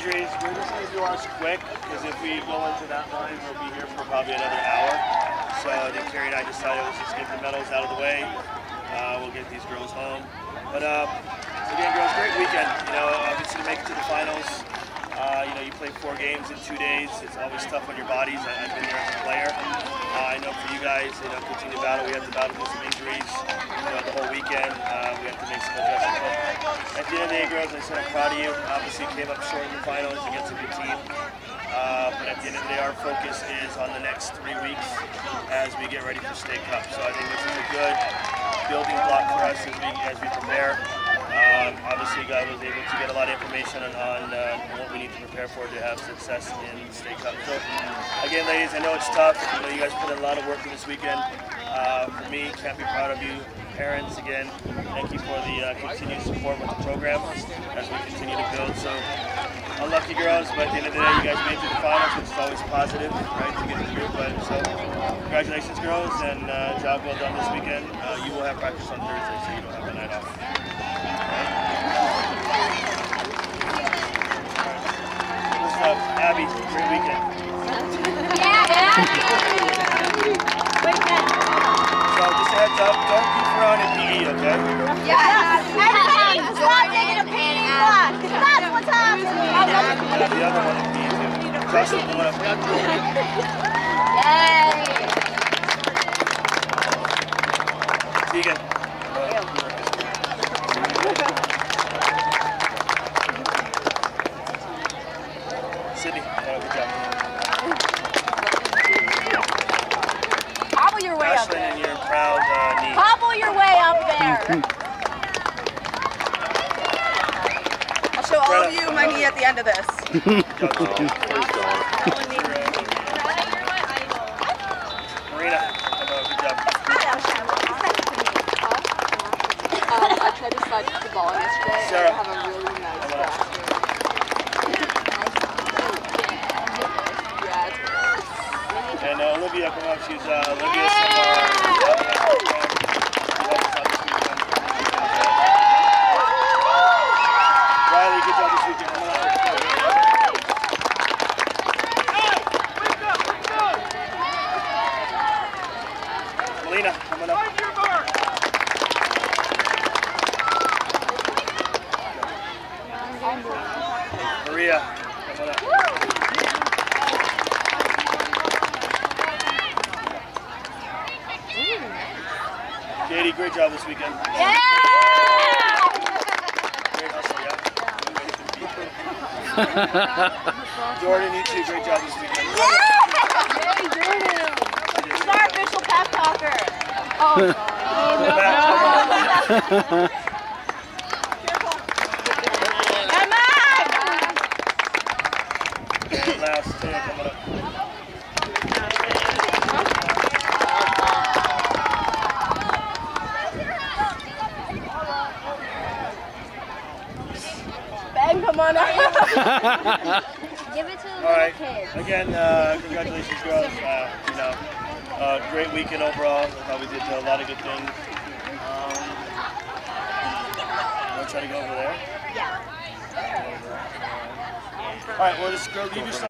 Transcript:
injuries. We're just going to do ours quick, because if we go into that line, we'll be here for probably another hour. So I think Carrie and I decided let's just get the medals out of the way. We'll get these girls home. But again, girls, great weekend. You know, obviously to make it to the finals, you know, you play 4 games in 2 days. It's always tough on your bodies. I've been there as a player. I know for you guys, you know, continue to battle. We had to battle with some injuries, you know, the whole weekend. We had to make some adjustments. But at the end of the day, girls, I said I'm proud of you. Obviously, came up short in the finals against a good team. But at the end of the day, our focus is on the next 3 weeks as we get ready for State Cup. So I think this is a good building block for us as we prepare. Obviously, I was able to get a lot of information on what we need to prepare for to have success in the State Cup. So, again, ladies, I know it's tough. You know, you guys put in a lot of work in this weekend. For me, can't be proud of you. Parents, again, thank you for the continued support with the program as we continue to build. So, unlucky girls, but at the end of the day, you guys made it to the finals, which is always positive, right, to get through. But so, congratulations, girls, and job well done this weekend. You will have practice on Thursday, so you don't have the night off. Abby, great weekend. Yeah! So just a heads up, don't goof around in PE, okay? Yeah! Everybody, stop taking a PE class! That's what's happening! Yeah, the other one in PE too. Justin, come on up. Yay! Tegan. Sydney, good job. Hobble your way up Ashlyn there. and your proud knee. Hobble your way up there. I'll show all of you my knee at the end of this. Marina, good job. I tried to slide the ball yesterday. Sarah. I have a really nice grasp. And Olivia, come up. She's Olivia Samar. Riley, good job this weekend. Come on up. Melina, come on up. Maria, come on up. Katie, great job this weekend. Yeah! Great hustle, yeah? Jordan, you too, great job this weekend. Yay, Jordan! He's our official pep talker. Oh, no. Last two coming up. Ben, come on up. Give it to the little kid. Again, congratulations, girls. You know, great weekend overall. I thought we did a lot of good things. You want to try to go over there? Yeah. All right, well, just go leave yourself.